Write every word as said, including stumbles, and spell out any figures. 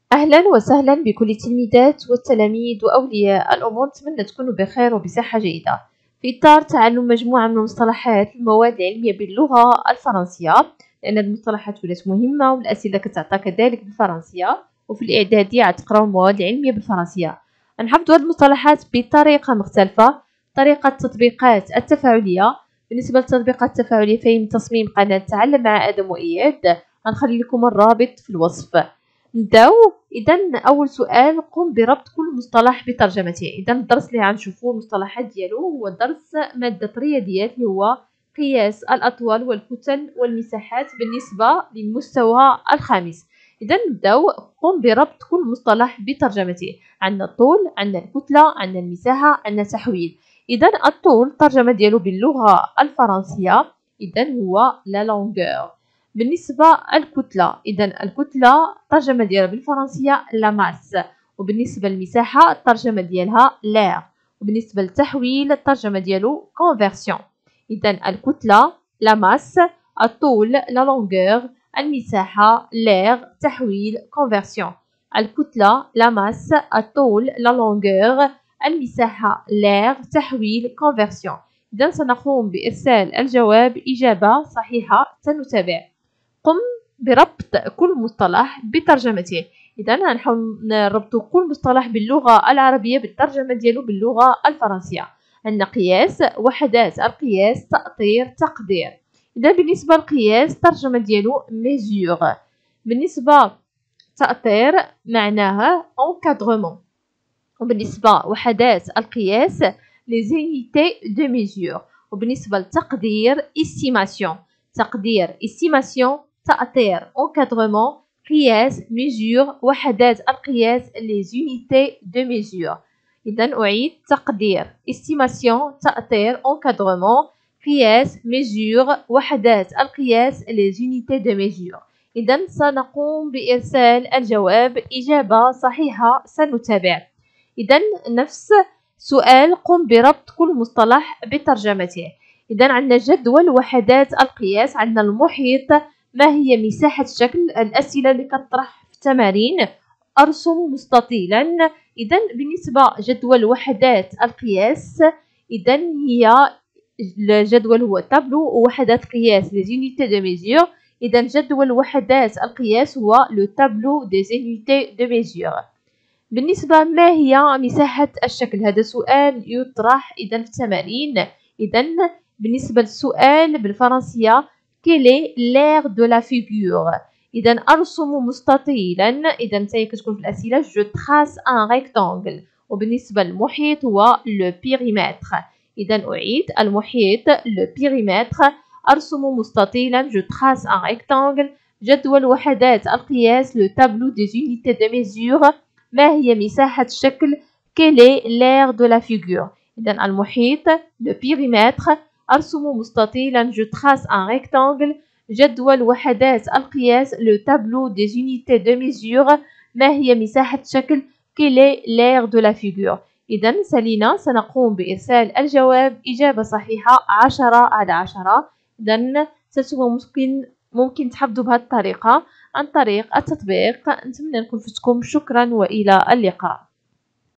أهلا وسهلا بكل التلميذات والتلاميذ وأولياء الأمور، نتمنى تكونوا بخير وبصحة جيدة. في إطار تعلم مجموعة من المصطلحات المواد العلمية باللغة الفرنسية، لأن المصطلحات ولات مهمة والأسئلة كتعطى كذلك بالفرنسية، وفي الإعدادية غتقراو المواد العلمية بالفرنسية. غنحفظوا هذه المصطلحات بطريقة مختلفة، طريقة التطبيقات التفاعلية. بالنسبة للتطبيقات التفاعلية فهي من تصميم قناة تعلم مع آدم وإياد، غنخلي لكم الرابط في الوصف. نبداو. اذا اول سؤال، قم بربط كل مصطلح بترجمته. اذا الدرس اللي غنشوفوه المصطلحات ديالو هو درس ماده الرياضيات اللي هو قياس الاطوال والكتل والمساحات بالنسبه للمستوى الخامس. اذا نبداو. قم بربط كل مصطلح بترجمته. عندنا الطول، عندنا الكتله، عندنا المساحه، عندنا التحويل. اذا الطول الترجمه ديالو باللغه الفرنسيه اذا هو لا لونغور. بالنسبة الكتلة، إذا الكتلة الترجمة ديالها بالفرنسية لا ماس. وبالنسبة للمساحة الترجمة ديالها لير. وبالنسبة للتحويل الترجمة ديالو كونفرسيون. إذا الكتلة لا ماس، الطول لا لونغور، المساحة لير، تحويل كونفرسيون. الكتلة لا ماس، الطول لا لونغور، المساحة لير، تحويل كونفرسيون. إذا سنقوم بإرسال الجواب إجابة صحيحة سنتابع. قم بربط كل مصطلح بترجمته. إذا غنحاول نربطوا كل مصطلح باللغة العربية بالترجمة ديالو باللغة الفرنسية. عندنا قياس، وحدات القياس، تأطير، تقدير. إذا بالنسبة للقياس الترجمة ديالو ميزور. بالنسبة تأطير معناها encadrement. وبالنسبة وحدات القياس les unités de mesure. وبالنسبة للتقدير estimation. تقدير estimation، تأطير encadrement، قياس mesure، وحدات القياس les unités de mesure. إذا أعيد: تقدير estimation، تأطير encadrement، قياس mesure، وحدات القياس les unités de mesure. إذا سنقوم بإرسال الجواب إجابة صحيحة سنتابع. إذا نفس سؤال، قم بربط كل مصطلح بترجمته. إذا عندنا جدول وحدات القياس، عندنا المحيط، ما هي مساحة الشكل. الأسئلة اللي كتطرح في التمارين: أرسم مستطيلا. إذا بالنسبة جدول وحدات القياس إذا هي الجدول هو تابلو وحدات قياس les unités de mesure. إذا جدول وحدات القياس هو le tableau des unités de mesure. بالنسبة ما هي مساحة الشكل، هذا سؤال يطرح إذا في التمارين. إذا بالنسبة للسؤال بالفرنسية quelle est l'aire de la figure. إذا أرسم مستطيلا. إذا تاهي كتكون في الأسئلة je trace un rectangle. وبالنسبة للمحيط هو le périmètre. إذا أعيد: المحيط le périmètre، أرسم مستطيلا je trace un rectangle. جدول وحدات القياس le tableau des unités de mesure. ما هي مساحة الشكل quelle est l'aire de la figure. إذا المحيط le périmètre، أرسم مستطيلا je trace un rectangle. جدول وحدات القياس le tableau des unités de mesure. ما هي مساحة الشكل quelle est l'aire de la figure. إذا سالينا سنقوم بإرسال الجواب إجابة صحيحة عشرة على عشرة. إذا ستكون ممكن ممكن تحفظوا بهذه الطريقة عن طريق التطبيق. نتمنى نكون فدتكم. شكرا وإلى اللقاء.